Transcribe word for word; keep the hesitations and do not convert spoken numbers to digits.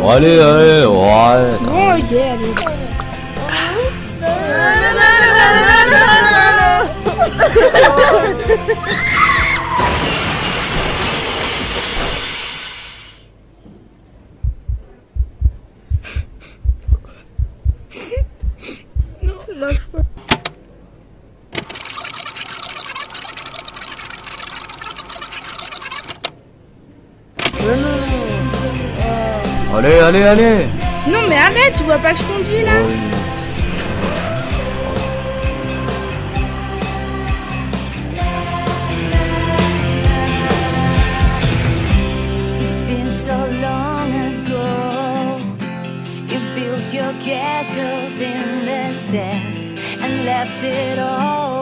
Allez, allez, ouais. Bon, ok, allez. Non, ça marche pas. Allez, allez, allez. Non, mais arrête, tu vois pas que je conduis là? Oui. It's been so long ago. You built your castles in the sand and left it all